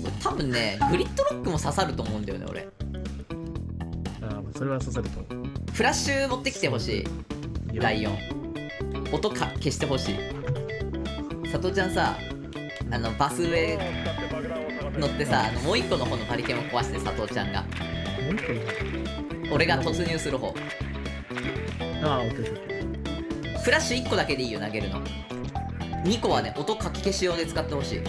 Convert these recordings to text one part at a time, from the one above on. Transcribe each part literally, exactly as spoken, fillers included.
多分ねグリッドロックも刺さると思うんだよね俺。 ああ、それは刺さると思う。 フラッシュ持ってきてほしい。ライオン音か消してほしい。佐藤ちゃんさ、あのバス上乗ってさ、あのもう一個の方のバリケンを壊して、佐藤ちゃんがもう一個いる。 俺が突入する方。 ああ、オッケーオッケー。 フラッシュいっこだけでいいよ投げるの。にこはね音かき消し用で使ってほしい。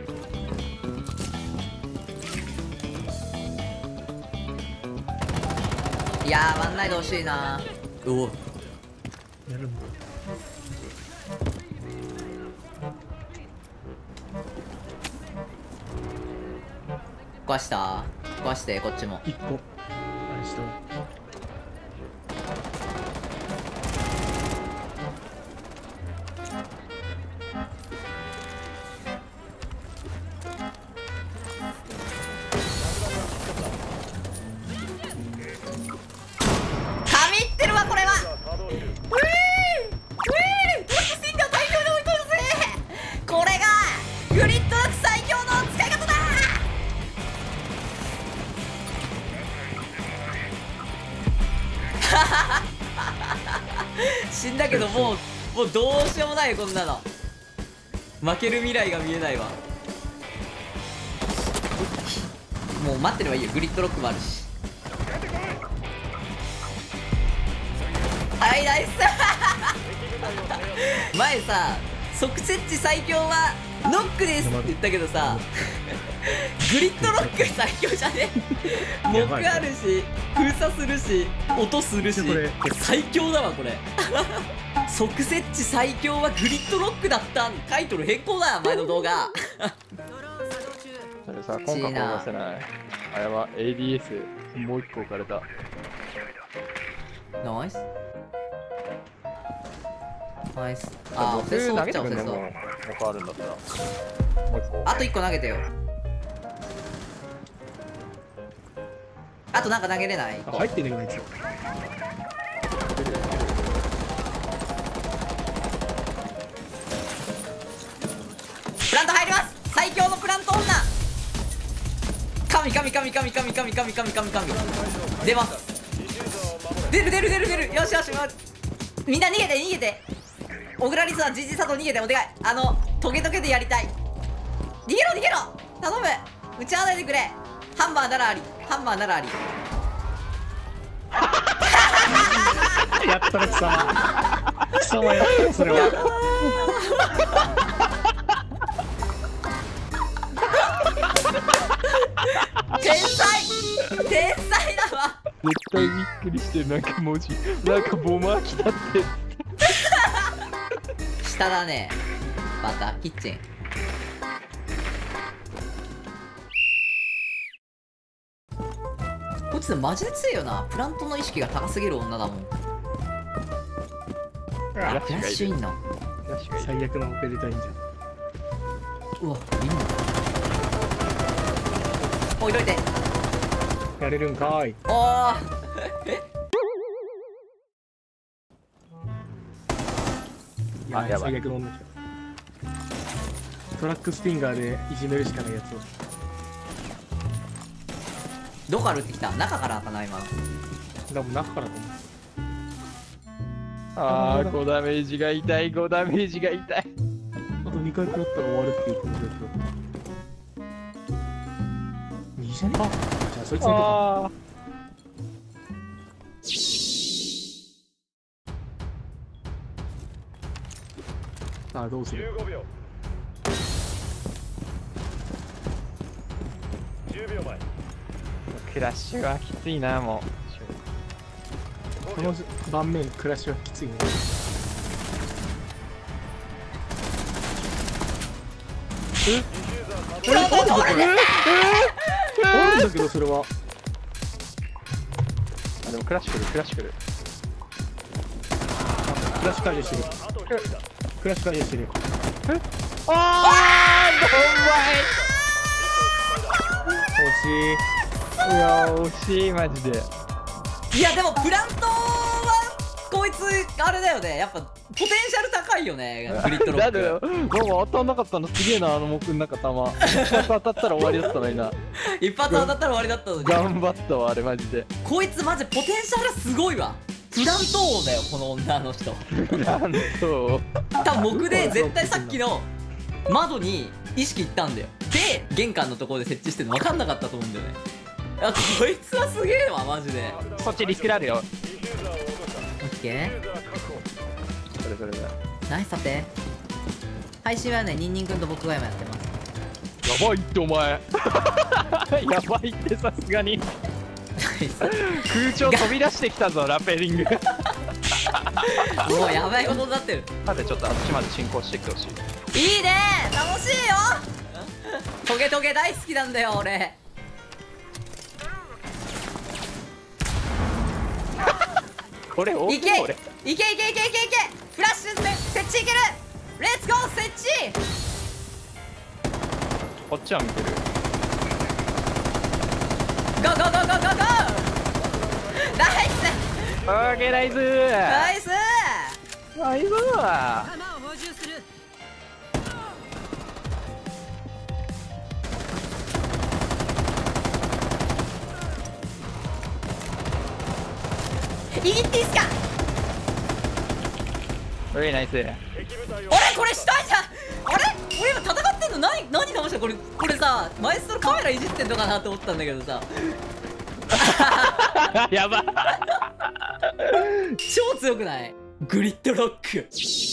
いやーワンナイト欲しいな。うおやるんだ。 壊した壊してこっちも。 一個。あれしと。 神ってるわこれは。うぃーうぃートラックスティンガー大量に置いとるぜ。これがグリッドロック最強の使い方だ。死んだけどもうもうどうしようもないよこんなの。負ける未来が見えないわ。もう待ってればいいよ、グリッドロックもあるし。はいナイス前さ即設置最強はノックですって言ったけどさグリッドロック最強じゃね。モックあるし封鎖するし音するし最強だわこれ即設置最強はグリッドロックだった。タイトル変更だよ前の動画それさ今回転がせない。あれは エーディーエス もう一個置かれた。 ナイスナイス。 ああ、 あ、 それ投げてくんね。 そうもう他あるんだったらもう一個。 あといっこ投げてよ。あとなんか投げれない？ あ、入ってんだけど、一応。 プラント入ります。最強のプラント女。神神神神神神神神神神出ます。出る出る出る出る。よしよし、みんな逃げて逃げて。小倉リスはジジ佐藤逃げてお願い。あのトゲトゲでやりたい。逃げろ逃げろ頼む。打ち合わないでくれ。ハンマーならあり、ハンマーならあり。 やったら貴様貴様やったよそれは。 天才天才だわ。 絶対びっくりしてる。なんか文字なんかボマー来たって下だねまたキッチン。こいつマジで強いよな。プラントの意識が高すぎる女だもん。 フラフラッシュインのフラッシュがいる。 最悪のオペレーターいいんじゃん。 うわいいの置いといて。 やれるんかーい。 おーいやあやばい最悪の女来た。トラックスティンガーでいじめるしかないやつを。 どこから撃ってきた？中からかな今の。 多分中からと思う。 ああごダメージが痛い。ごダメージが痛い。 あとにかい食らったら終わるっていうことだけど。右じゃね？あ、じゃあそいつに行こうか。 ああさあどうする？ じゅうごびょうじゅうびょうまえ。 クラッシュはきついな。もこの盤面クラッシュはきついね。 プラント倒れてあるんだけどそれは。 うあでもクラッシュ来る。クラッシュ来る。 クラッシュ解除してる。 あとひとりだ。 クラッシュ解除してる。 ああ惜しい。 いや惜しいマジで。 いやでもプラントはこいつあれだよね、やっぱポテンシャル高いよねグリッドロッだってク。 なんか当たんなかったのすげえな、あの木なんか弾一発当たったら終わりだったのにな。 一発当たったら終わりだったのに。 頑張ったわあれマジで。 こいつマジポテンシャルすごいわ。プラント王だよこの女の人。 なんと多分木で絶対さっきの窓に意識いったんだよ。で玄関のところで設置してるの分かんなかったと思うんだよね。いやこいつはすげえわマジで。 そっちリスクあるよ。 オッケーそれそれだ。 ナイス。さて配信はねニンニンくんと僕が今やってます。 やばいってお前やばいってさすがにナイス。 空調飛び出してきたぞラペリング。 もうやばいことになってる。 までちょっとあっちまで進行してきてほしい。 いいね楽しいよ。トゲトゲ大好きなんだよ俺。 これ大いけいけいきい俺。 けいけいけいけフラッシュで設置いける。レッツゴー設置。 こっちは見てる。 ゴーゴーゴーゴーゴーゴー。ナイスオーケーナイスナイス。 ナイスー。 握っていいっすか。 オーケーナイス。 俺これしたいじゃん。あれ俺今戦ってんの何何騙したこれ。これさマエストロカメラいじってんのかなと思ったんだけどさやば。 超強くないグリッドロック。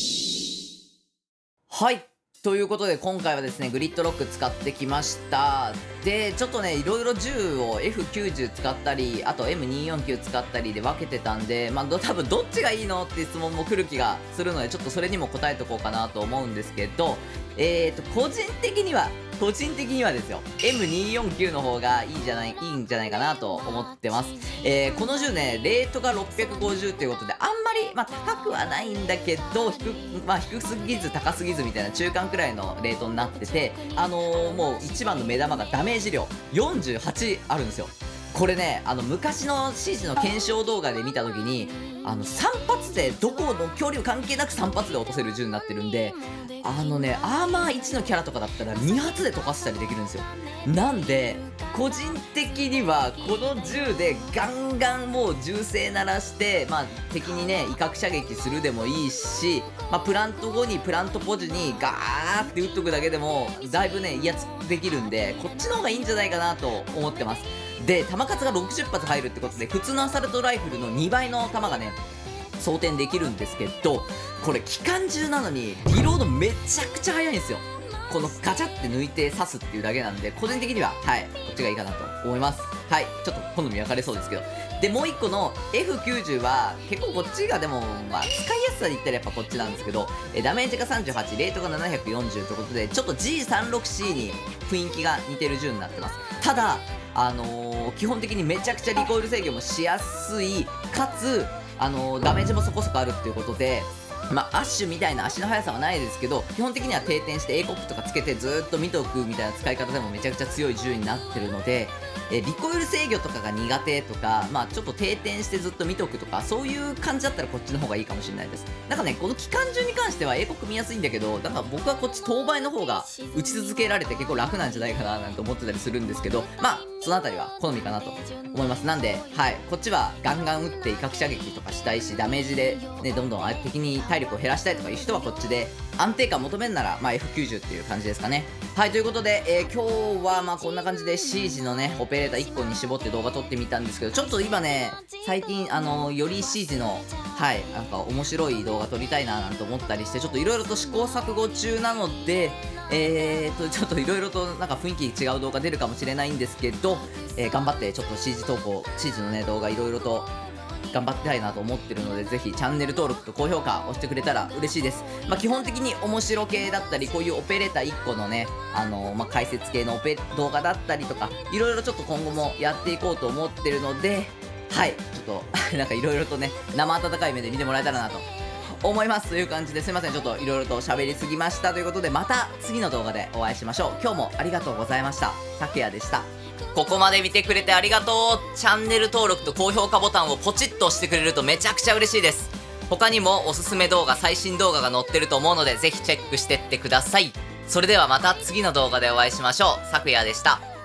はいということで今回はですねグリッドロック使ってきました。でちょっとねいろいろ銃を エフきゅうじゅう 使ったりあと エムにーよんきゅう 使ったりで分けてたんで、まあど多分どっちがいいのっていう質問も来る気がするのでちょっとそれにも答えとこうかなと思うんですけど、えーと個人的には個人的にはですよ エムにーよんきゅう の方がいいじゃないいいんじゃないかなと思ってます。えー、この銃ねレートがろっぴゃくごじゅうということであんまり、まあ、高くはないんだけど低,、まあ、低すぎず高すぎずみたいな中間くらいのレートになってて、あのー、もう一番の目玉がダメージ量よんじゅうはちあるんですよ。これねあの昔の シージ の検証動画で見た時にあのさん発でどこの距離を関係なくさん発で落とせる銃になってるんで、あのねアーマーいちのキャラとかだったらに発で溶かしたりできるんですよ。なんで個人的にはこの銃でガンガンもう銃声鳴らして、まあ、敵にね威嚇射撃するでもいいし、まあ、プラント後にプラントポジにガーって撃っとくだけでもだいぶね威圧できるんでこっちの方がいいんじゃないかなと思ってます。で弾数がろくじゅっ発入るってことで普通のアサルトライフルのにばいの弾がね装填できるんですけど、これ機関銃なのにリロードめちゃくちゃ速いんですよ。このガチャって抜いて刺すっていうだけなんで個人的にははいこっちがいいかなと思います。はいちょっと好み分かれそうですけど、でもういっこの エフきゅうじゅう は結構こっちがでもまあ使いやすさで言ったらやっぱこっちなんですけど、えダメージがさんじゅうはちレートがななひゃくよんじゅうということでちょっと ジーさんじゅうろくシー に雰囲気が似てる銃になってます。ただあのー、基本的にめちゃくちゃリコイル制御もしやすいかつあのー、ダメージもそこそこあるっていうことで、まあ、アッシュみたいな足の速さはないですけど基本的には定点して英国とかつけてずーっと見ておくみたいな使い方でもめちゃくちゃ強い銃になってるので、えリコイル制御とかが苦手とか、まあ、ちょっと定点してずっと見ておくとかそういう感じだったらこっちの方がいいかもしれないです。なんかねこの機関銃に関しては英国見やすいんだけどだから僕はこっち当倍の方が打ち続けられて結構楽なんじゃないかななんて思ってたりするんですけど、まあそのあたりは好みかなと思います。なんではいこっちはガンガン打って威嚇射撃とかしたいしダメージでねどんどん敵に体力を減らしたいとかいう人はこっちで安定感求めるなら、まあ、エフきゅうじゅう っていう感じですかね。はいということで、えー、今日はまあこんな感じで シージ のねオペレーターいっこに絞って動画撮ってみたんですけどちょっと今ね最近あのより シージ のはいなんか面白い動画撮りたいななんて思ったりしてちょっといろいろと試行錯誤中なのでえーとちょっといろいろとなんか雰囲気違う動画出るかもしれないんですけど、えー、頑張ってちょっと シージ 投稿 シージ のね動画いろいろと頑張ってたいなと思ってるのでぜひチャンネル登録と高評価押してくれたら嬉しいです。まあ、基本的に面白系だったりこういうオペレーターいっこのねあのー、まあ、解説系のオペ動画だったりとかいろいろちょっと今後もやっていこうと思ってるのではいちょっとなんかいろいろとね生温かい目で見てもらえたらなと思いますという感じですいませんちょっといろいろと喋りすぎましたということでまた次の動画でお会いしましょう。今日もありがとうございました。竹谷でした。ここまで見てくれてありがとう。チャンネル登録と高評価ボタンをポチッと押してくれるとめちゃくちゃ嬉しいです。 他にもおすすめ動画、最新動画が載ってると思うので、ぜひチェックしてってください。それではまた次の動画でお会いしましょう。さくやでした。